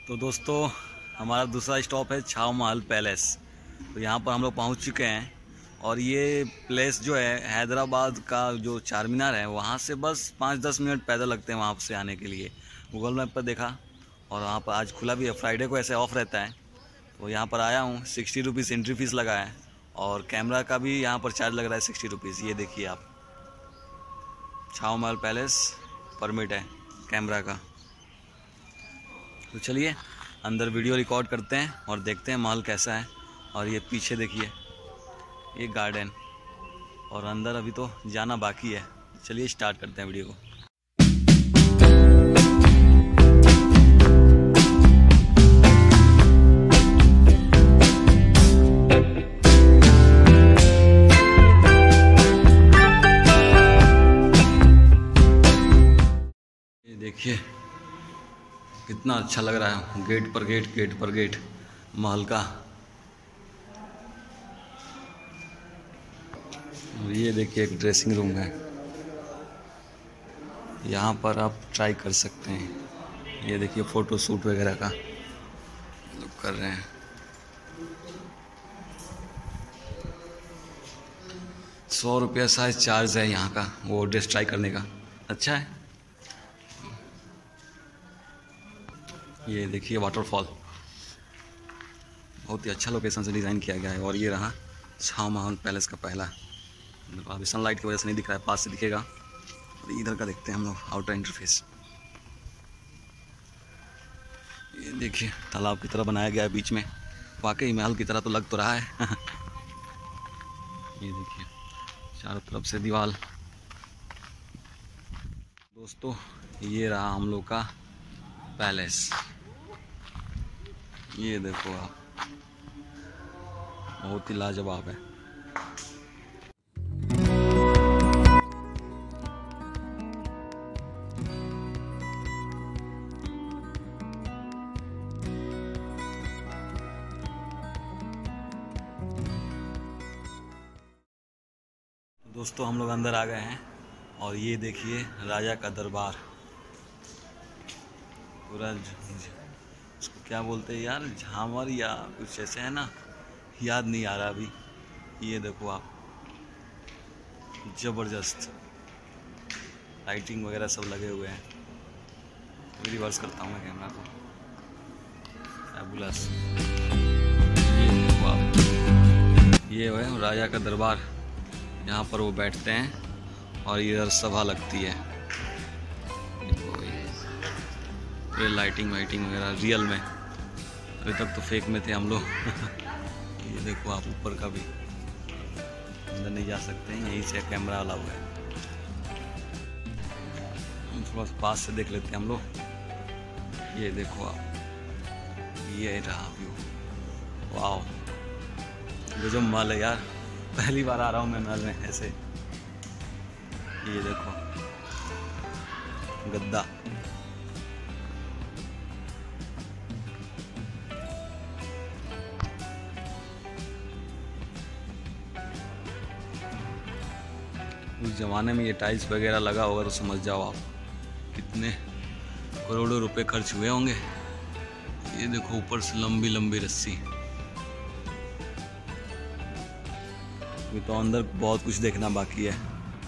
तो दोस्तों हमारा दूसरा स्टॉप है छाव महल पैलेस। तो यहाँ पर हम लोग पहुँच चुके हैं और ये प्लेस जो है हैदराबाद का जो चार मीनार है वहाँ से बस 5-10 मिनट पैदल लगते हैं वहाँ से आने के लिए। गूगल मैप पर देखा और वहाँ पर आज खुला भी है, फ्राइडे को ऐसे ऑफ रहता है। तो यहाँ पर आया हूँ, 60 रुपीज़ एंट्री फीस लगा है और कैमरा का भी यहाँ पर चार्ज लग रहा है 60 रुपीज़। ये देखिए आप, छाव महल पैलेस परमिट है कैमरा का। तो चलिए अंदर वीडियो रिकॉर्ड करते हैं और देखते हैं महल कैसा है। और ये पीछे देखिए ये गार्डन, और अंदर अभी तो जाना बाकी है। चलिए स्टार्ट करते हैं वीडियो को। ये देखिए कितना अच्छा लग रहा है, गेट पर गेट महल का। और ये देखिए एक ड्रेसिंग रूम है, यहाँ पर आप ट्राई कर सकते हैं। ये देखिए फ़ोटो शूट वगैरह का लोग कर रहे हैं। ₹100 शायद चार्ज है यहाँ का, वो ड्रेस ट्राई करने का। अच्छा है। ये देखिए वाटरफॉल, बहुत ही अच्छा लोकेशन से डिज़ाइन किया गया है। और ये रहा छाव महल पैलेस का पहला। अभी सनलाइट की वजह से नहीं दिख रहा है, पास से दिखेगा। और इधर का देखते हैं हम लोग आउटर इंटरफेस। ये देखिए तालाब की तरह बनाया गया है बीच में, वाकई महल की तरह तो लग तो रहा है। ये देखिए चारों तरफ से दीवार। दोस्तों ये रहा हम लोग का पैलेस। ये देखो आप, बहुत ही लाजवाब है। दोस्तों हम लोग अंदर आ गए हैं और ये देखिए राजा का दरबार। पूरा उसको क्या बोलते हैं यार, झामर या कुछ ऐसे है ना, याद नहीं आ रहा अभी। ये देखो आप, ज़बरदस्त लाइटिंग वगैरह सब लगे हुए हैं। अभी रिवर्स करता हूँ मैं कैमरा को। फैबुलस। ये देखो आप, ये है राजा का दरबार। यहाँ पर वो बैठते हैं और इधर सभा लगती है। ये लाइटिंग वाइटिंग वगैरह रियल में, अभी तक तो फेक में थे हम लोग। ये देखो आप, ऊपर का भी अंदर नहीं जा सकते हैं, यहीं से कैमरा वाला हुआ है। थोड़ा सा पास से देख लेते हैं हम लोग। ये देखो आप, ये रहा व्यू। वाह गजब महल है यार, पहली बार आ रहा हूँ मैं महल में ऐसे। ये देखो गद्दा, उस ज़माने में ये टाइल्स वगैरह लगा होगा तो समझ जाओ आप कितने करोड़ों रुपए खर्च हुए होंगे। ये देखो ऊपर से लंबी लंबी रस्सी। अभी तो अंदर बहुत कुछ देखना बाकी है।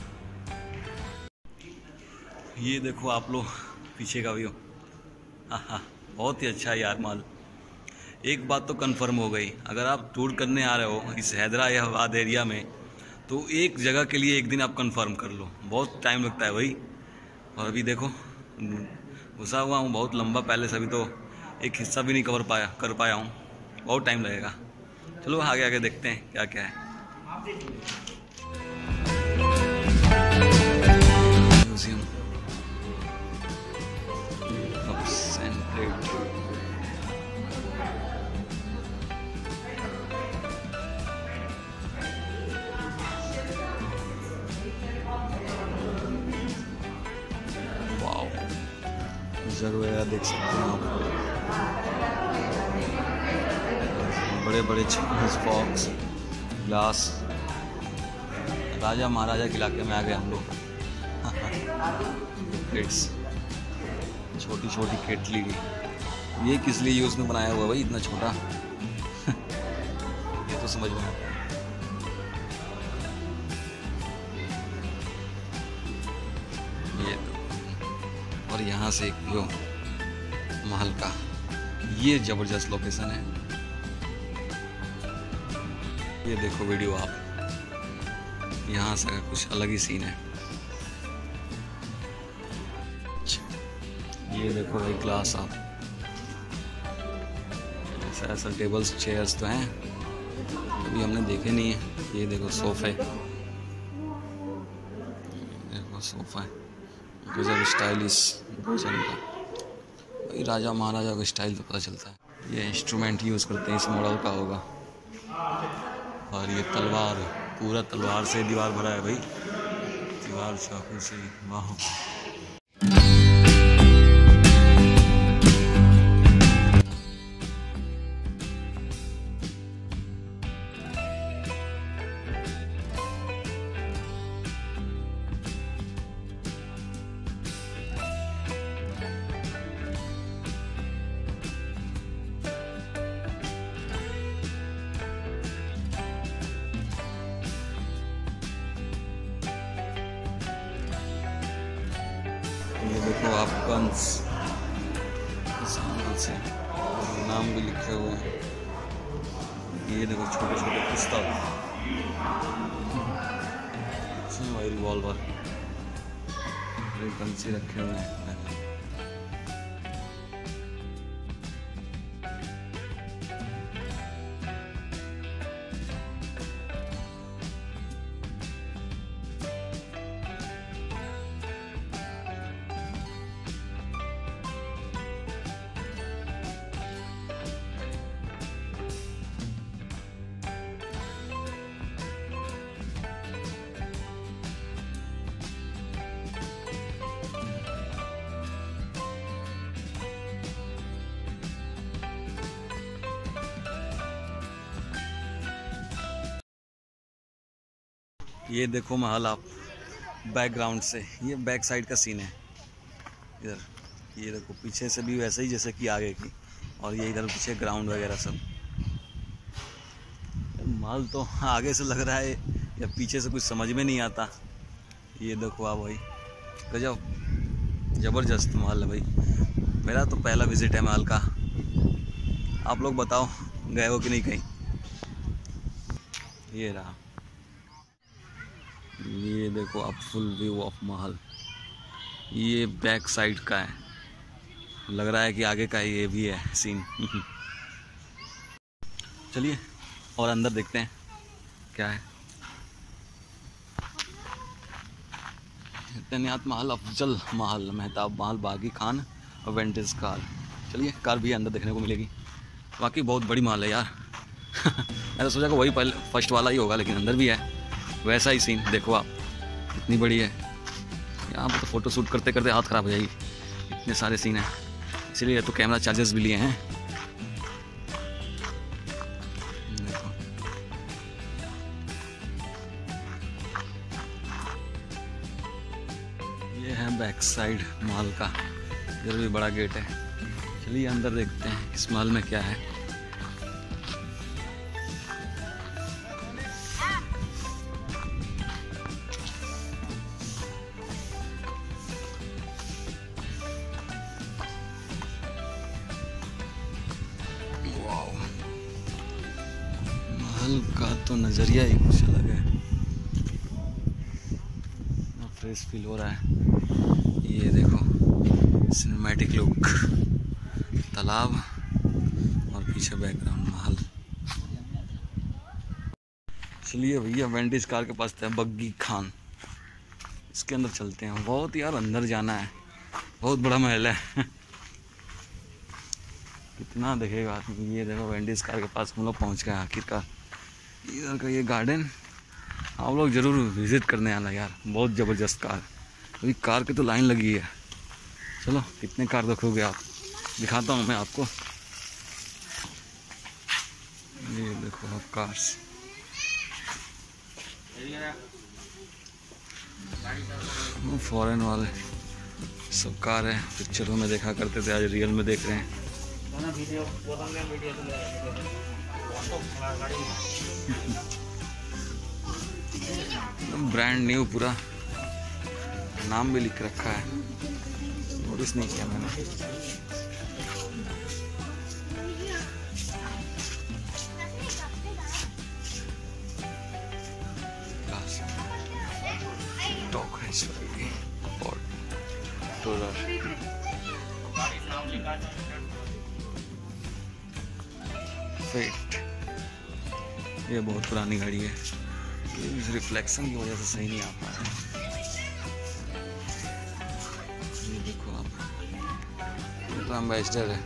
ये देखो आप लोग पीछे का व्यू। हाँ, बहुत ही अच्छा है यार महल। एक बात तो कंफर्म हो गई, अगर आप टूर करने आ रहे हो इस हैदराबाद एरिया में तो एक जगह के लिए एक दिन आप कंफर्म कर लो, बहुत टाइम लगता है भाई। और अभी देखो घुसा हुआ हूँ, बहुत लंबा पैलेस, अभी तो एक हिस्सा भी नहीं कर पाया हूँ, बहुत टाइम लगेगा। चलो आगे आगे देखते हैं क्या क्या है। म्यूजियम वगैरह देख सकते हैं आप, बड़े बड़े बॉक्स ग्लास। राजा महाराजा के इलाके में आ गए हम लोग। क्रेट्स, छोटी छोटी केटली ये किस लिए यूज़ में बनाया हुआ भाई इतना छोटा? ये तो समझ में आता है। ये तो, और यहाँ से एक व्यू महल का, ये जबरदस्त लोकेशन है। ये देखो वीडियो आप, यहाँ से कुछ अलग ही सीन है। ये देखो भाई ग्लास आप, ऐसा टेबल्स चेयर्स तो हैं, अभी हमने देखे नहीं है। ये देखो सोफे, देखो सोफा गजब स्टाइलिश भोजन का, भाई राजा महाराजा का स्टाइल तो पता चलता है। ये इंस्ट्रूमेंट यूज़ करते हैं, इस मॉडल का होगा। और ये तलवार, पूरा तलवार से दीवार भरा है भाई, दीवार चाकू से, वाह। ये देखो आप कंस से नाम भी लिखे हुए हैं। ये देखो छोटे छोटे पुस्तक, रिवॉल्वर, कंसे रखे हुए हैं। ये देखो महल आप बैकग्राउंड से, ये बैक साइड का सीन है इधर। ये देखो पीछे से भी वैसे ही जैसे कि आगे की, और ये इधर पीछे ग्राउंड वगैरह सब। महल तो आगे से लग रहा है या पीछे से कुछ समझ में नहीं आता। ये देखो आप भाई, गजब जबरदस्त महल है भाई। मेरा तो पहला विजिट है महल का। आप लोग बताओ गए हो कि नहीं कहीं? ये रहा, ये देखो आप फुल व्यू ऑफ महल। ये बैक साइड का है, लग रहा है कि आगे का ये भी है सीन। चलिए और अंदर देखते हैं क्या है। तैनात महल, अफजल महल, मेहताब महल, बागी खान और वेंटेज कार। चलिए कार भी अंदर देखने को मिलेगी। बाकी बहुत बड़ी महल है यार। मैंने सोचा कि वही पहले फर्स्ट वाला ही होगा, लेकिन अंदर भी है वैसा ही सीन। देखो आप इतनी बड़ी है, यहाँ पर तो फ़ोटो शूट करते करते हाथ ख़राब हो जाएगी, इतने सारे सीन हैं। इसीलिए तो कैमरा चार्जेस भी लिए हैं। देखो ये है बैक साइड महल का, इधर भी बड़ा गेट है। चलिए अंदर देखते हैं इस महल में क्या है। महल का तो नज़रिया ही कुछ अलग है, फ्रेश फील हो रहा है। ये देखो सिनेमैटिक लुक, तालाब और पीछे बैकग्राउंड महल। चलिए भैया वेंटेज कार के पास था बग्गी खान, इसके अंदर चलते हैं। बहुत यार अंदर जाना है, बहुत बड़ा महल है। कितना देखेगा आदमी। ये देखो वेंटेज कार के पास हम लोग पहुँच गए आखिरकार। इधर का ये गार्डन आप लोग ज़रूर विज़िट करने आना यार, बहुत ज़बरदस्त कार। अभी कार की तो लाइन लगी है। चलो कितने कार देखोगे आप, दिखाता हूँ मैं आपको। ये देखो आप कार्स, फॉरेन वाले सब कार है, पिक्चरों में देखा करते थे, आज रियल में देख रहे हैं। ब्रांड न्यू पूरा, नाम भी लिख रखा है, नोटिस नहीं किया मैंने। टॉक है और टोलर फेट, ये बहुत पुरानी गाड़ी है, इस रिफ्लेक्शन की वजह से सही नहीं आ पा रहा है। ये देखो आप, ये तो एम्बेसडर है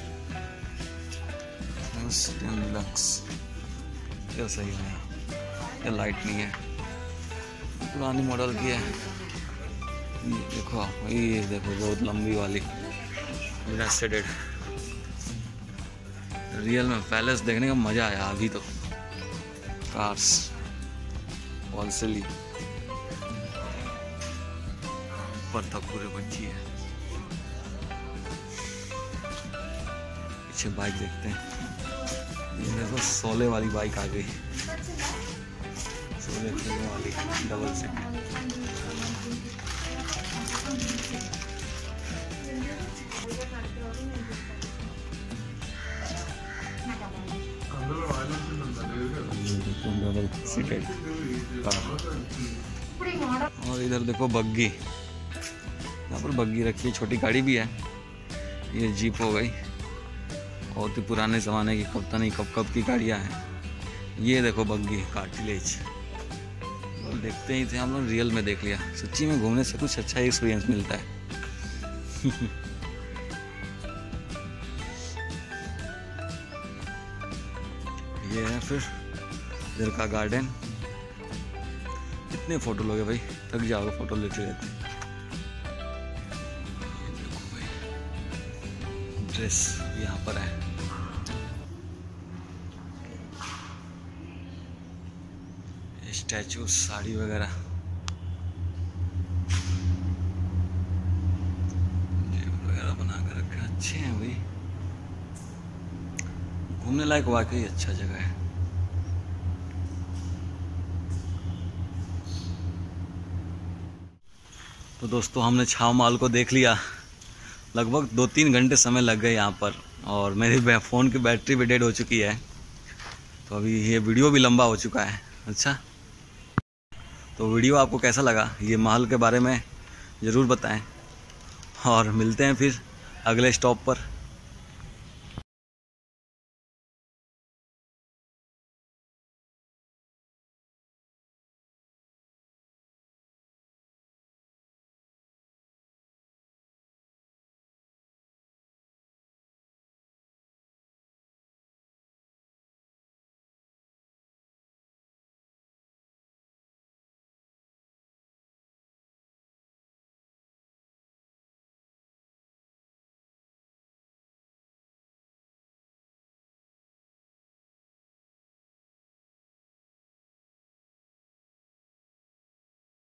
डिलक्स, ये सही है, ये लाइट नहीं है, पुरानी मॉडल की है। ये देखो आप, ये देखो बहुत लंबी वाली रेस्टेडेड। रियल में पैलेस देखने का मजा आया अभी तो। कार्स वॉल्सली ऊपर तक पूरे बच्ची है। पीछे बाइक देखते हैं, ये देखो 16 वाली बाइक आ गई, 16 खेलने वाली डबल सीट। डबल सीटेड और इधर देखो बग्गी, यहाँ पर बग्गी रखी है, छोटी गाड़ी भी है। ये जीप हो गई, बहुत ही पुराने ज़माने की, कब नहीं कब की गाड़ियाँ हैं। ये देखो बग्गी कार्टिलेज, और देखते ही थे हम लोग, रियल में देख लिया। सच्ची में घूमने से कुछ अच्छा एक्सपीरियंस मिलता है। ये है फिर इधर का गार्डन। कितने फोटो लोगे भाई, थक जाओगे फोटो लेते रहते। देखो भाई ड्रेस यहाँ पर है, स्टैचू, साड़ी वगैरह, वगैरह बना कर रखे, अच्छे हैं भाई, घूमने लायक वाकई अच्छा जगह है। तो दोस्तों हमने छाव माल को देख लिया, लगभग 2-3 घंटे समय लग गए यहाँ पर, और मेरी फ़ोन की बैटरी भी डेड हो चुकी है, तो अभी ये वीडियो भी लंबा हो चुका है। अच्छा, तो वीडियो आपको कैसा लगा, ये महल के बारे में ज़रूर बताएं, और मिलते हैं फिर अगले स्टॉप पर।